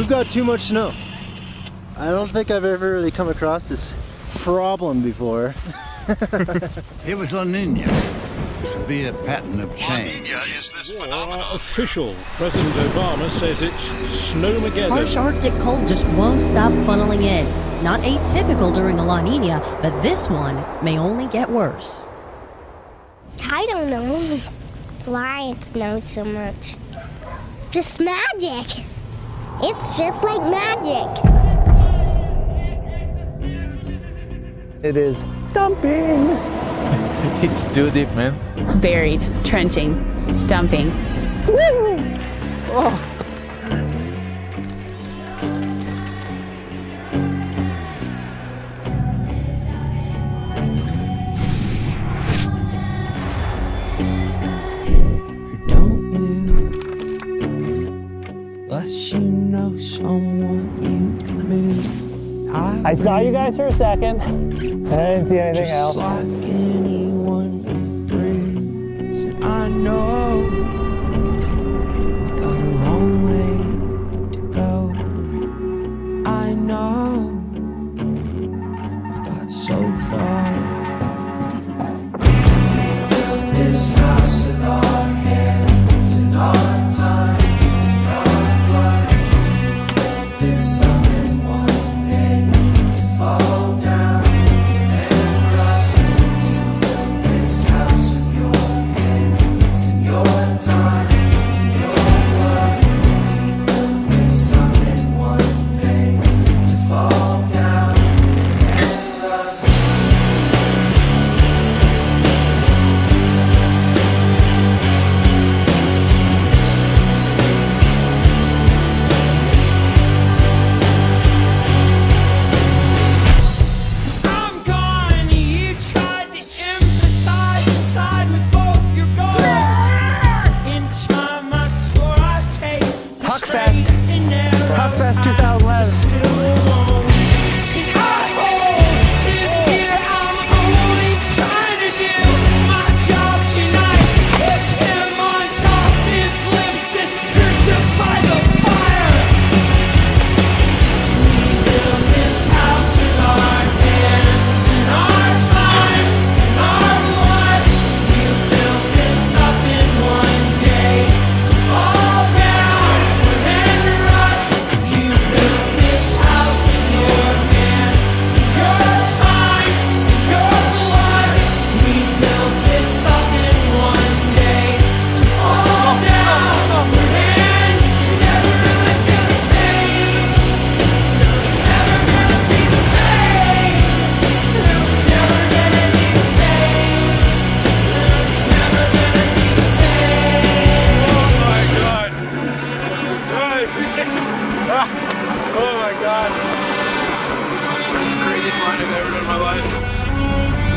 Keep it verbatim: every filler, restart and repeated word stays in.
we've got too much snow. I don't think I've ever really come across this problem before. It was La Niña, a severe pattern of change. La Niña is this phenomenon. Uh, official. President Obama says it's snowmageddon. Harsh Arctic cold just won't stop funneling in. Not atypical during a La Niña, but this one may only get worse. I don't know why it snows so much. Just magic. It's just like magic. It is dumping. It's too deep, man. Buried, trenching, dumping. Oh. I saw you guys for a second. I didn't see anything Just else. Like anyone who breathes, and I know we've got a long way to go. I know I've got so far. We built this house with our hands and our time. Oh my god. That's the craziest line I've ever done in my life.